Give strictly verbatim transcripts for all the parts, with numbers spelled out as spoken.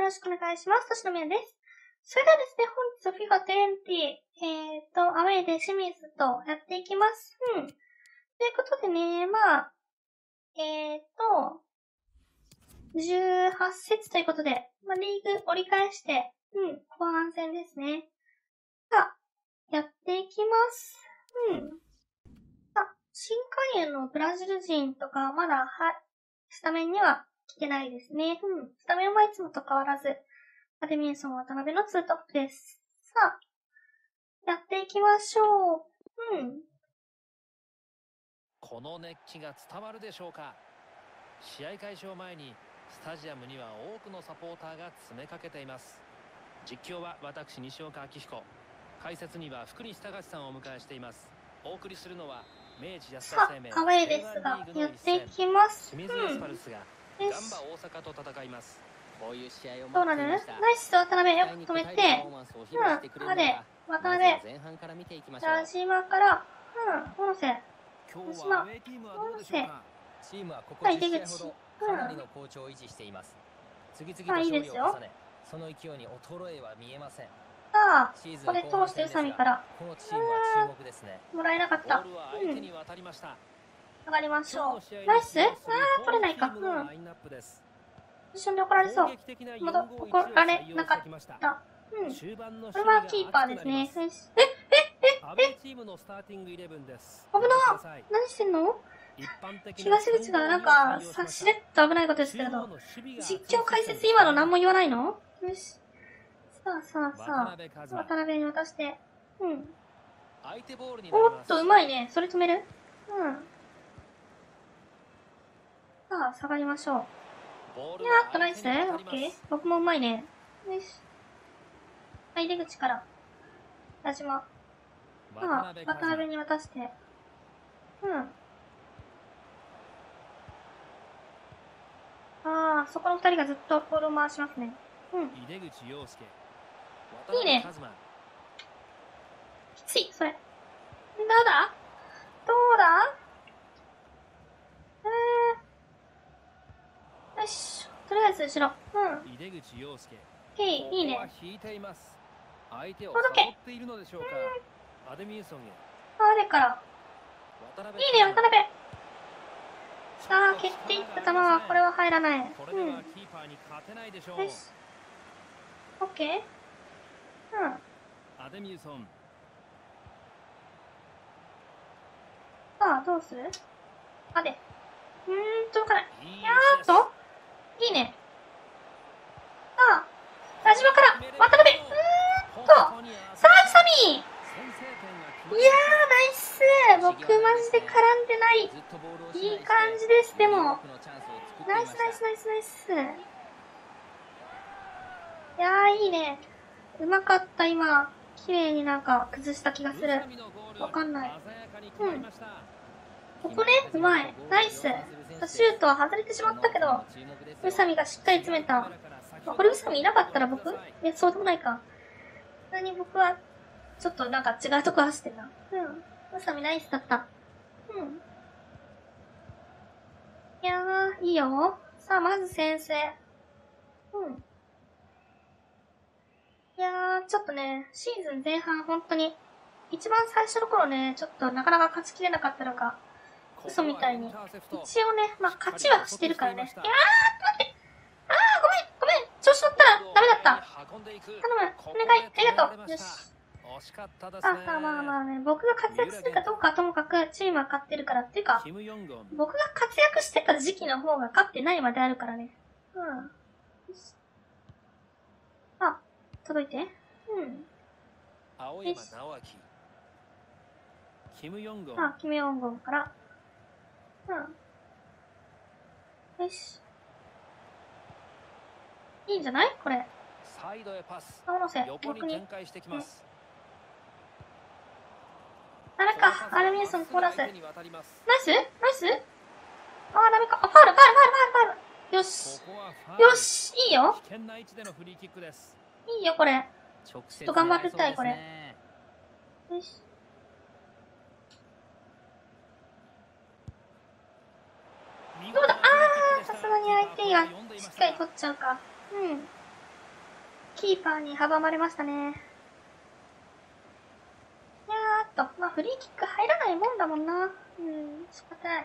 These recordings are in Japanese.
ろしくお願いします。星野美也です。それではですね、本日フィガにじゅう、えっと、アウェイで清水とやっていきます。うん。ということでね、まあ、えっと、じゅうはち節ということで、まあ、リーグ折り返して、うん、後半戦ですね。さあ、やっていきます。うん。あ、新加入のブラジル人とか、まだ、は、スタメンには来てないですね。うん。スタメンはいつもと変わらず、アデミエソン渡辺のツートップです。さあ、やっていきましょう。うん。 この熱気が伝わるでしょうか。試合開始を前にスタジアムには多くのサポーターが詰めかけています。実況は私西岡明彦、解説には福西隆さんをお迎えしています。お送りするのは明治安田生命さあ、アウェイですが、やっていきます。 清水エスパルスがガンバ大阪と戦います。 こういう試合をどうなる？ナイス渡辺よく止めて、うん、あで、渡辺、 前半から見ていきましょう。 矢島から、うん、小野瀬、 今日島、 はアウェーチームはどうでしょうか。 チームはここじゅっ試合ほどかなりの好調を維持しています。次々と勝利を重ね、その勢いに衰えは見えません。 さあ、これ通して宇佐美から、 このチームは注目ですね。 もらえなかった。うん。上がりましょう。ナイス？あー、取れないか。うん。一瞬で怒られそう。まだ怒られなかった。うん。これはキーパーですね。え、え、え、え、え、危なー。何してんの？東口がなんか、さ、しれっと危ないことですけど。実況解説今の何も言わないの？よし。さあさあさあ。渡辺に渡して。うん。おっと、うまいね。それ止める？うん。さあ、下がりましょう。いやーっとナイスね。オッケー。僕もうまいね。よし。はい、出口から。矢島。さあ、渡辺に渡して。うん。あー、そこの二人がずっとボールを回しますね。うん。いいね。きつい、それ。どうだ？どうだ？えー。よし。とりあえず後ろ。うん。へい、いいね。届け。うん。あれから。いいね、渡辺。さあ、蹴っていった球は、これは入らない。うん。よし。オッケー。うん。さあ、どうする？あで。うーん、届かない。いやーっと。いいね。さあ、矢島から、渡辺。うーんと。さあ、宇佐美。いやー、ナイス。僕、マジで絡んでない。いい感じです、でも。ナイス、ナイス、ナイス、ナイス。いやー、いいね。うまかった、今。綺麗になんか崩した気がする。わかんない。うん。ここね、うまい。ナイス。シュートは外れてしまったけど、宇佐美がしっかり詰めた。これ宇佐美いなかったら僕え、そうでもないか。普通に僕は、ちょっとなんか違うとこ走ってた。うん。宇佐美ナイスだった。うん。いやー、いいよ。さあ、まず先生。うん。いやー、ちょっとね、シーズン前半本当に、一番最初の頃ね、ちょっとなかなか勝ちきれなかったのが、嘘みたいに。一応ね、まあ、勝ちはしてるからね。いやー、待って。あー、ごめん、ごめん。調子乗ったらダメだった。頼む、お願い、ありがとう。よし。あ、さあまあまあね、僕が活躍するかどうかはともかく、チームは勝ってるからっていうか、僕が活躍してた時期の方が勝ってないまであるからね。うん。あ、届いて。うん。 青山直明。キム・ヨンゴン。 あ、キム・ヨンゴンから。うん。よし。いいんじゃないこれ。 サイドへパス。 青野瀬、 横に展開してきます。 ダメか。アルミネソンコーラス。ナイスナイスあー、ダメか。あ、ファール、ファール、ファール、ファール、ファール。よし。よし、いいよ。いいよ、これ。ちょっと頑張りたい、これ。よし。どうだ？あー、さすがに相手がしっかり取っちゃうか。うん。 キーパーに阻まれましたね。いやーっと、まあフリーキック入らないもんだもんな。うん、仕方ない。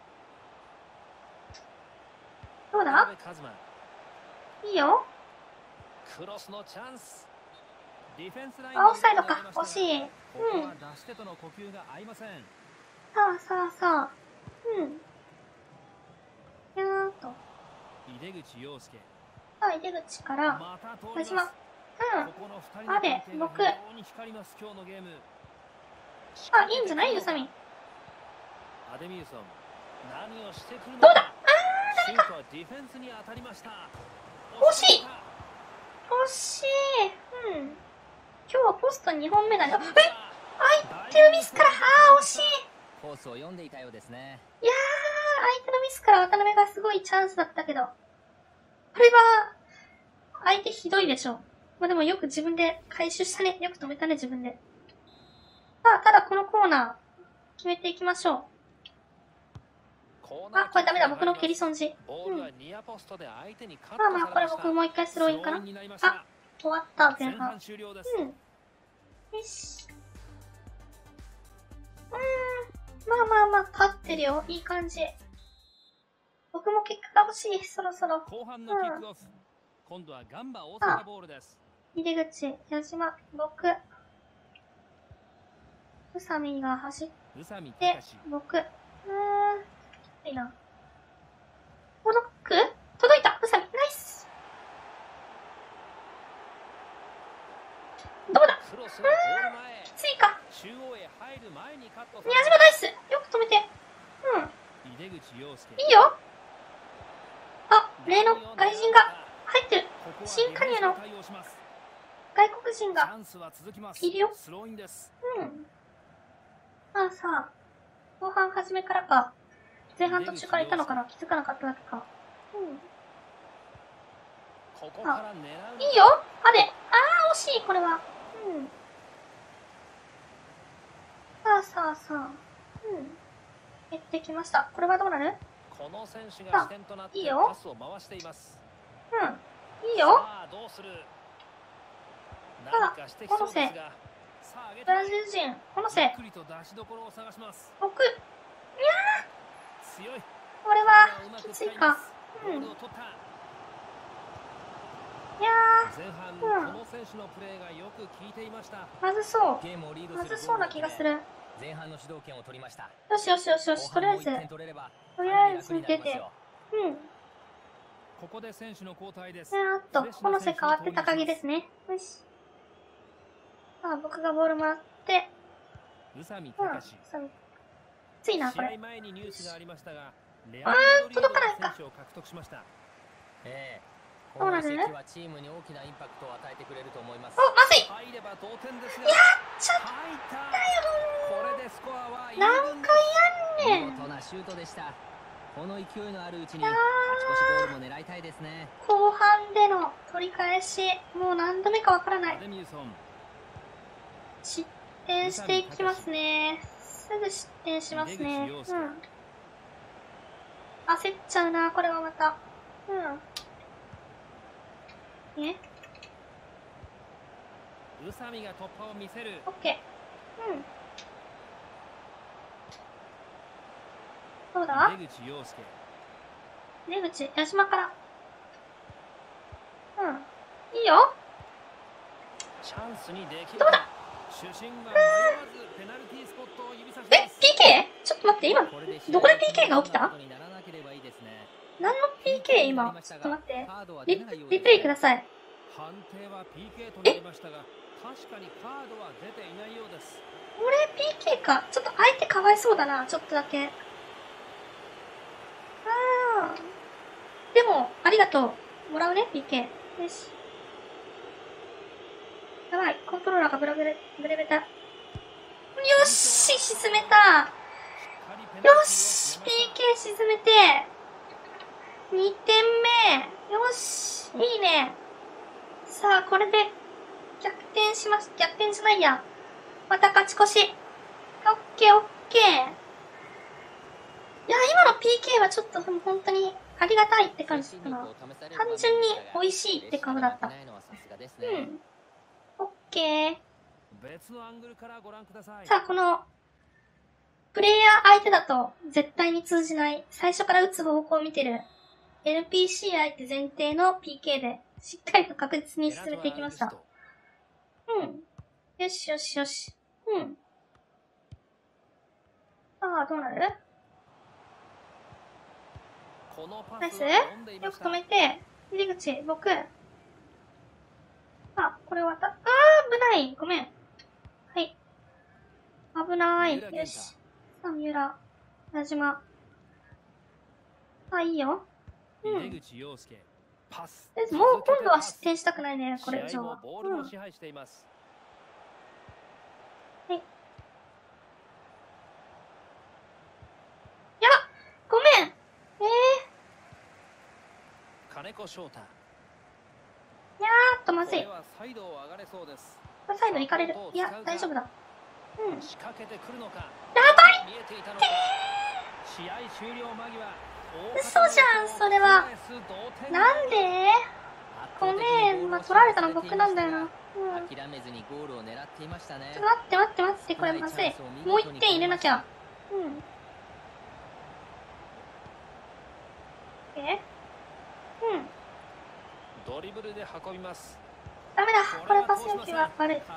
どうだ？いいよ。 クロスのチャンス。 あ、オフサイドか。惜しい。うん。さあさあさあ。うん。やーっと。 井出口洋介。 さあ、井出口から、小島。うん。あれ、僕。あ、いいんじゃない？宇佐美。 アデミウソン。何をしてくるのどうだ？あー、 シュートはディフェンスに当たりました。 惜しい。惜しい。うん。今日はポストにほんめだよ。え、相手のミスから、あー、惜しい。 コースを読んでいたようですね。 いやー、相手のミスから渡辺がすごいチャンスだったけど。これは、相手ひどいでしょ。まあ、でもよく自分で回収したね。よく止めたね、自分で。さあ、ただこのコーナー、決めていきましょう。あ、これダメだ。僕の蹴り損じ。うん。まあまあ、これ僕もう一回スローインかな。あ、終わった、前半。うん。よし。うーん。まあまあまあ、勝ってるよ。いい感じ。僕も結果が欲しい。そろそろ。 後半のキックオフ。今度はガンバ大阪ボールです。 井出口、矢島、僕。宇佐美が走って、僕。うーん。いいな。このク届いた。宇佐美、ナイス。どうだ？うーん、きついか。宮島ナイス。よく止めて。うん。いいよ。あ、例の外人が入ってる。新加入の外国人がいるよ。うん。さあさあ、後半初めからか。前半途中からいたのかな？気づかなかっただけか。うん。あ、いいよ。あれ。あー、惜しい、これは。うん。さあさあさあ。うん。減ってきました。これはどうなる？ この選手が視点となってパスを回しています。 うん。いいよ。 さあ、どうする？ さあ、このせ。ブラジル人、このせ。僕。いやー。これは、きついか。うん。いやー。うん。まずそう。まずそうな気がする。 前半の主導権を取りました。 よしよしよしよし。とりあえず。とりあえず出て。うん。 ここで選手の交代です。 あっと、このせ変わって高木ですね。よし。さあ、僕がボールもらって。 宇佐美隆史。うん。ついな、これ。 試合前にニュースがありましたが、 レアルマドリードの選手を獲得しました。 ええ。この移籍はチームに大きなインパクトを与えてくれると思います。 お、まずい。やっちゃったよ。何回やんねん。 見事なシュートでした。この勢いのあるうちに勝ち越しゴールも狙いたいですね。 後半での取り返し、もう何度目かわからない。失点していきますね。すぐ失点しますね。うん。焦っちゃうな、これはまた。うん。え？ 宇佐美が突破を見せる。 オッケー。うん。どうだ？ 出口洋介。 出口、矢島から。うん。いいよ。 チャンスにできる。 どうだ？ 主審が迷わずペナルティースポットを指さします。 え？ ピーケー？ ちょっと待って、今、どこで ピーケー が起きた？何の ピーケー 今？ちょっと待って。リリプレイください。 判定は ピーケー となりましたが、確かにカードは出ていないようです。 これ ピーケー か。ちょっと相手かわいそうだな、ちょっとだけ。あー。でも、ありがとう。もらうね、ピーケー。よし。やばい、コントローラーがブラブレ、ブレベタ。よし、沈めた。よし、ピーケー 沈めて。にてんめ。よし、いいね。さあ、これで逆転します。逆転じゃないや。また勝ち越し。オッケーオッケー。いや、今の ピーケー はちょっと本当にありがたいって感じだな。単純に美味しいって感じだった。 さすがですうね。 ん。オッケー。 別のアングルからご覧ください。 さあ、この、プレイヤー相手だと絶対に通じない、最初から打つ方向を見てる、エルピーシー 相手前提の ピーケー で、しっかりと確実に進めていきました。うん。よしよしよし。うん。さあ、どうなる？ナイス？よく止めて、入り口、僕。あ、これ渡っ、あー、危ない。ごめん。はい。危ない。よし。さあ、三浦。矢島。あ、いいよ。うん。もう今度は失点したくないね、これ以上は。うん。はい。いや、ごめん。えー。 金子翔太。 いやーっとまずい。これサイド行かれる。いや、大丈夫だ。うん。 仕掛けてくるのか。 やばいってー。 試合終了間際。 嘘じゃん、それは。なんで？ごめん、まあ、取られたの僕なんだよな。うん。 諦めずにゴールを狙っていましたね。 ちょっと待って待って待って、これまずい。もう一点入れなきゃ。うん。え？うん。 ドリブルで運びます。 ダメだ、これパス要求が悪い。うん。い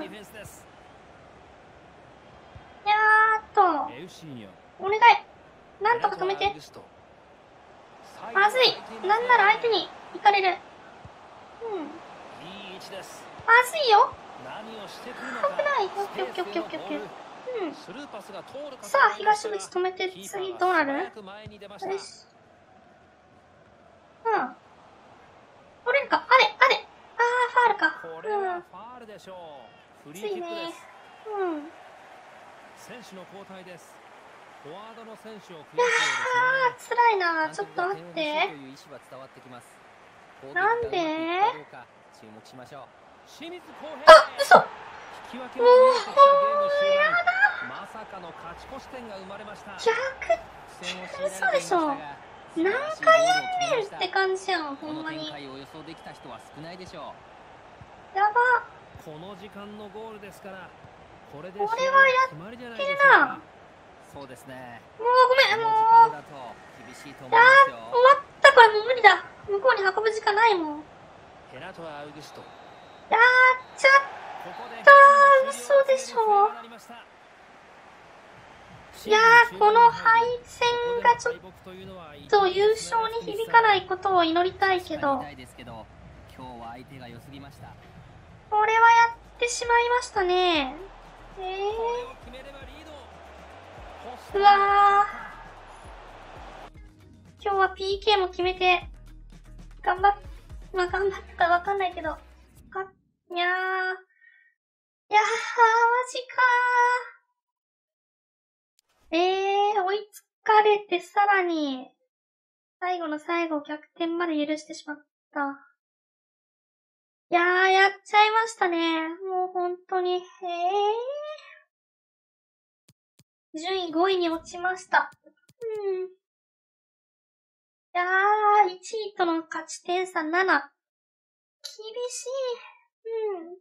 やーっと。お願い。なんとか止めて。まずい。なんなら相手に行かれる。うん。まずいよ。危ない。オッケーオッケーオッケーオッケーオッケー。うん。さあ、東口止めて、次どうなる？よし。うん。取れるか？あれあれあー、ファールか。うん。ついね。うん。 選手の交代です。フォワードの選手をいやー、辛いな。ちょっと待って。なんで？あ、嘘。もう、やだ。 まさかの勝ち越し点が生まれました。 逆転、嘘でしょ。何回やんねんって感じやん、ほんまに。やば。 この時間のゴールですから、これでこれはやってるな。 そうですね。 もうごめん、もう。いやー、終わった、これもう無理だ。向こうに運ぶ時間ないもん。 ヘラトア・アウグスト。 いやー、ちょっと、嘘でしょ。いやー、この敗戦がちょっと優勝に響かないことを祈りたいけど、これはやってしまいましたね。えー。うわー。今日は ピーケー も決めて、頑張っ、まあ、頑張ったかわかんないけど、あ、いやー。いやー、マジかー。えー、追いつかれてさらに、最後の最後逆転まで許してしまった。いやー、やっちゃいましたね。もう本当に、へー。順位ごいに落ちました。うん。いやー、いちいとの勝ち点差なな。厳しい。うん。い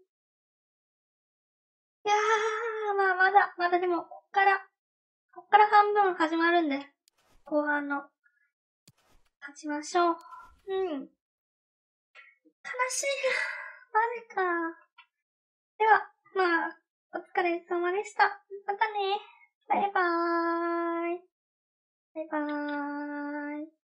やー、まあまだ、まだでも、こっから、こっから半分始まるんで、後半の、勝ちましょう。うん。悲しい。マジか。では、まあ、お疲れ様でした。またね。バイバーイ。バイバーイ。